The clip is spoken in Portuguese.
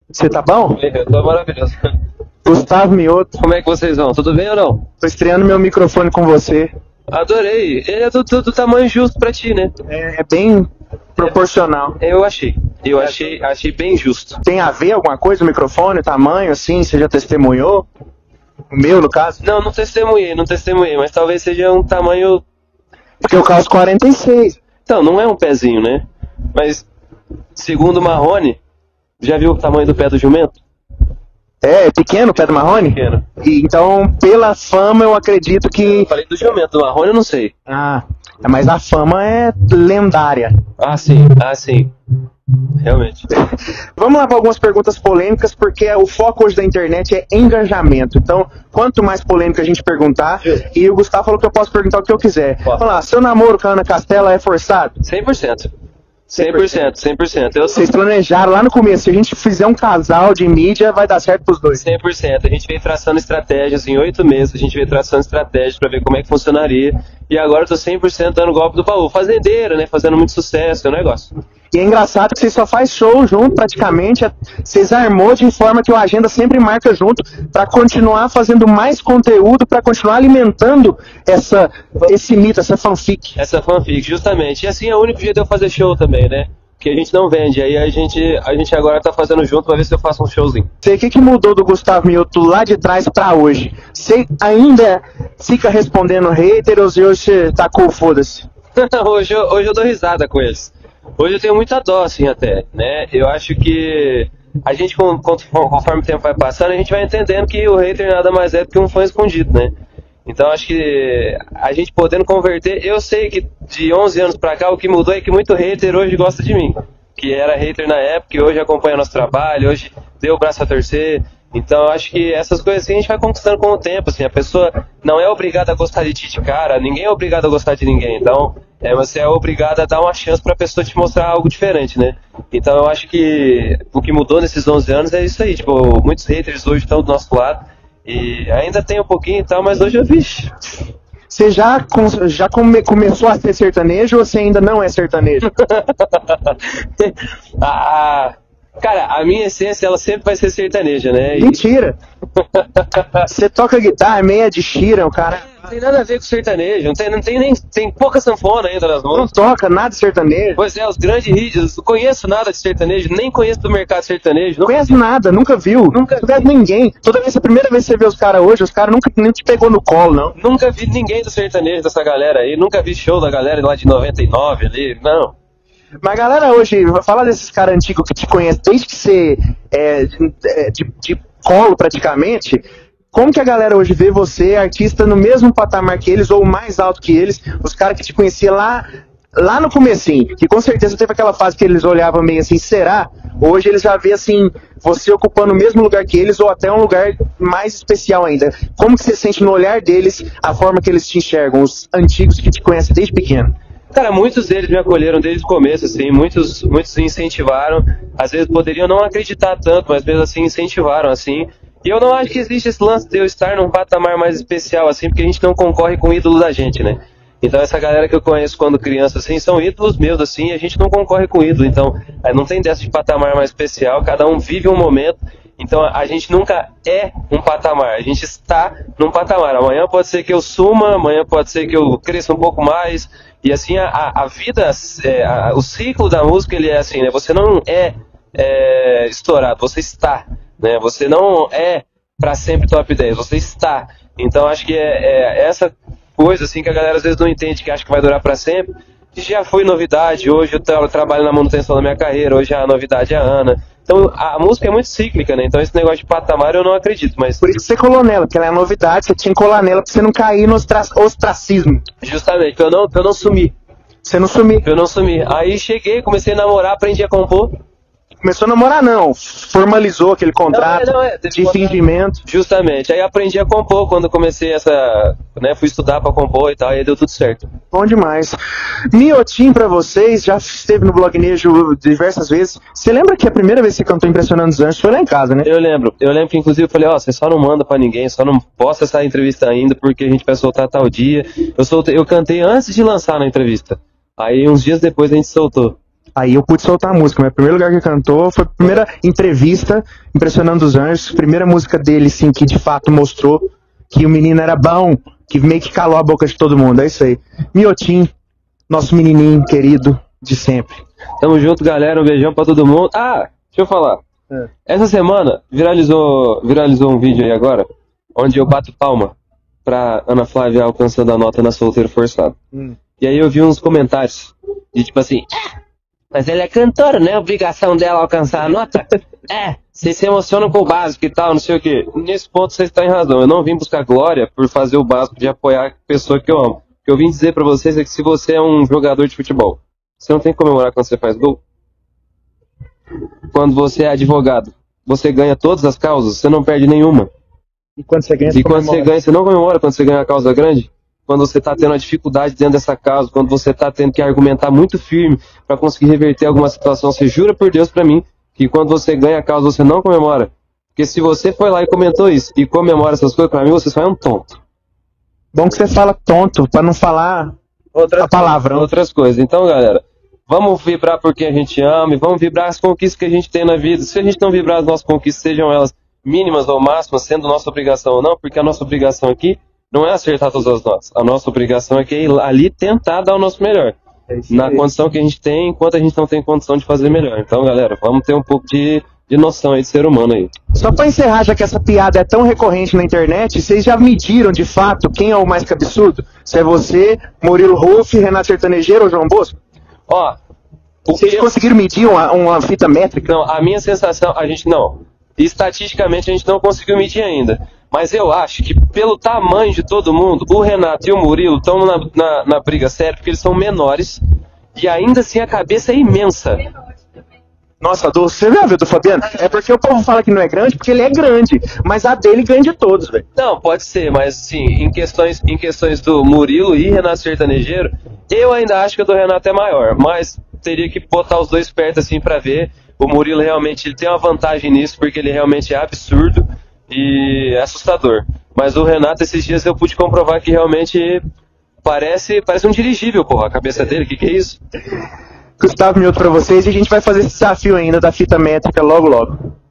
Você tá bom? Eu tô maravilhoso. Gustavo Mioto. Como é que vocês vão? Tudo bem ou não? Tô estreando meu microfone com você. Adorei. Ele é do tamanho justo pra ti, né? É bem proporcional. Achei bem justo. Tem a ver alguma coisa o microfone, o tamanho, assim? Você já testemunhou? O meu, no caso? Não testemunhei, mas talvez seja um tamanho... Porque eu calço 46. Então, não é um pezinho, né? Mas, segundo o Marrone, já viu o tamanho do pé do jumento? É pequeno o pé do Marrone? Pequeno. E, então, pela fama, eu acredito que... Eu falei do jumento, do Marrone eu não sei. Ah, mas a fama é lendária. Ah, sim. Realmente. Vamos lá para algumas perguntas polêmicas, porque o foco hoje da internet é engajamento. Então, quanto mais polêmica a gente perguntar, e o Gustavo falou que eu posso perguntar o que eu quiser. Pode. Vamos lá, seu namoro com a Ana Castela é forçado? 100%. Vocês planejaram lá no começo, se a gente fizer um casal de mídia, vai dar certo pros dois. 100%. A gente veio traçando estratégias em 8 meses, a gente veio traçando estratégias pra ver como é que funcionaria. E agora eu tô 100% dando golpe do baú. Fazendeiro, né? Fazendo muito sucesso, é um negócio. E é engraçado que vocês só faz show junto, praticamente. Vocês armou de forma que o Agenda sempre marca junto pra continuar fazendo mais conteúdo, pra continuar alimentando esse mito, essa fanfic. Essa fanfic, justamente. E assim é o único jeito de eu fazer show também, né? Porque a gente não vende. Aí a gente agora tá fazendo junto pra ver se eu faço um showzinho. Sei o que mudou do Gustavo Mioto lá de trás pra hoje. Você ainda fica respondendo haters e hoje você tacou foda-se? hoje eu dou risada com eles. Hoje eu tenho muita dó, assim, até, né? Eu acho que a gente, conforme o tempo vai passando, a gente vai entendendo que o hater nada mais é do que um fã escondido, né? Então acho que a gente podendo converter, eu sei que de 11 anos pra cá o que mudou é que muito hater hoje gosta de mim. Que era hater na época e hoje acompanha nosso trabalho, hoje deu o braço a torcer. Então eu acho que essas coisas assim a gente vai conquistando com o tempo, assim, a pessoa não é obrigada a gostar de ti de cara, ninguém é obrigado a gostar de ninguém, então você é obrigado a dar uma chance pra pessoa te mostrar algo diferente, né? Então eu acho que o que mudou nesses 11 anos é isso aí, tipo, muitos haters hoje estão do nosso lado, e ainda tem um pouquinho e tal, mas hoje eu vi. Você já começou a ser sertanejo ou você ainda não é sertanejo? Cara, a minha essência, ela sempre vai ser sertaneja, né? Mentira! Você toca guitarra, meia de Shira, o cara... Não tem nada a ver com sertanejo, tem pouca sanfona ainda nas mãos. Não toca nada de sertanejo? Pois é, os grandes hits, não conheço nada de sertanejo, nem conheço do mercado sertanejo. Não conhece nada, nunca viu. Nunca vi ninguém. Toda vez, a primeira vez que você vê os caras hoje, os caras nunca nem te pegou no colo, não. Nunca vi ninguém do sertanejo dessa galera aí, nunca vi show da galera lá de 99 ali, não. Mas a galera hoje, fala desses caras antigos que te conhecem desde que você de colo praticamente, como que a galera hoje vê você, artista, no mesmo patamar que eles ou mais alto que eles, os caras que te conheciam lá no comecinho, que com certeza teve aquela fase que eles olhavam meio assim, será? Hoje eles já vê assim, você ocupando o mesmo lugar que eles ou até um lugar mais especial ainda. Como que você sente no olhar deles a forma que eles te enxergam, os antigos que te conhecem desde pequeno? Cara, muitos deles me acolheram desde o começo, assim, muitos incentivaram, às vezes poderiam não acreditar tanto, mas mesmo assim incentivaram, assim, e eu não acho que existe esse lance de eu estar num patamar mais especial, assim, porque a gente não concorre com o ídolo da gente, né? Então essa galera que eu conheço quando criança, assim, são ídolos meus, assim, e a gente não concorre com o ídolo, então não tem dessa de patamar mais especial, cada um vive um momento, então a gente nunca é um patamar, a gente está num patamar. Amanhã pode ser que eu suma, amanhã pode ser que eu cresça um pouco mais, e assim a vida, o ciclo da música ele é assim, né? Você não é estourado, você está, né? Você não é para sempre top 10, você está. Então acho que essa coisa assim que a galera às vezes não entende, que acha que vai durar para sempre. Já foi novidade, hoje eu trabalho na manutenção da minha carreira, hoje a novidade é a Ana. Então a música é muito cíclica, né? Então esse negócio de patamar eu não acredito, mas... Por isso que você colou nela, porque ela é novidade, você tinha que colar nela pra você não cair no ostracismo. Justamente, pra eu não sumir. Você não sumir. Pra eu não sumir. Aí cheguei, comecei a namorar, aprendi a compor. Começou a namorar não, formalizou aquele contrato de fingimento. Justamente, aí aprendi a compor quando comecei fui estudar pra compor e tal, e aí deu tudo certo. Bom demais. Miotinho pra vocês, já esteve no Blognejo diversas vezes. Você lembra que a primeira vez que você cantou Impressionando os Anjos foi lá em casa, né? Eu lembro que inclusive eu falei, você só não manda pra ninguém, só não posta essa entrevista ainda, porque a gente vai soltar tal dia. Eu cantei antes de lançar na entrevista, aí uns dias depois a gente soltou. Aí eu pude soltar a música, mas o primeiro lugar que ele cantou foi a primeira entrevista, Impressionando os Anjos, primeira música dele, sim, que de fato mostrou que o menino era bom, que meio que calou a boca de todo mundo, é isso aí. Miotim, nosso menininho querido de sempre. Tamo junto, galera, um beijão pra todo mundo. Ah, deixa eu falar. Essa semana viralizou um vídeo aí agora, onde eu bato palma pra Ana Flávia alcançando a nota na Solteiro Forçado. E aí eu vi uns comentários, de tipo assim, mas ela é cantora, não é obrigação dela alcançar a nota? Vocês se emocionam com o básico e tal, não sei o que. Nesse ponto vocês estão em razão. Eu não vim buscar glória por fazer o básico de apoiar a pessoa que eu amo. O que eu vim dizer pra vocês é que se você é um jogador de futebol, você não tem que comemorar quando você faz gol. Quando você é advogado, você ganha todas as causas, você não perde nenhuma. E quando você ganha, você não comemora quando você ganha a causa grande? Quando você está tendo uma dificuldade dentro dessa causa, quando você está tendo que argumentar muito firme para conseguir reverter alguma situação, você jura por Deus para mim que quando você ganha a causa você não comemora. Porque se você foi lá e comentou isso e comemora essas coisas, para mim você só é um tonto. Bom que você fala tonto, para não falar a palavra. Outras coisas. Então, galera, vamos vibrar por quem a gente ama e vamos vibrar as conquistas que a gente tem na vida. Se a gente não vibrar as nossas conquistas, sejam elas mínimas ou máximas, sendo nossa obrigação ou não, porque a nossa obrigação aqui não é acertar todas as notas. A nossa obrigação aqui é ir ali tentar dar o nosso melhor. Na condição que a gente tem, enquanto a gente não tem condição de fazer melhor. Então, galera, vamos ter um pouco de noção aí de ser humano aí. Só pra encerrar, já que essa piada é tão recorrente na internet, vocês já mediram de fato quem é o mais cabeçudo? Se é você, Murilo Ruff, Renato Sertanejeiro ou João Bosco? Ó, vocês conseguiram medir uma fita métrica? Não, a minha sensação, a gente não. Estatisticamente a gente não conseguiu medir ainda. Mas eu acho que pelo tamanho de todo mundo, o Renato e o Murilo estão na briga séria, porque eles são menores e ainda assim a cabeça é imensa. Nossa, você já viu do Fabiano? É porque o povo fala que não é grande, porque ele é grande, mas a dele ganha de todos, velho. Não, pode ser, mas sim, em questões do Murilo e Renato Sertanejeiro, eu ainda acho que o do Renato é maior, mas teria que botar os dois perto assim pra ver. O Murilo realmente ele tem uma vantagem nisso, porque ele realmente é absurdo e é assustador. Mas o Renato, esses dias eu pude comprovar que realmente parece um dirigível, porra, a cabeça dele, que é isso? Gustavo Mioto pra vocês, e a gente vai fazer esse desafio ainda da fita métrica logo logo.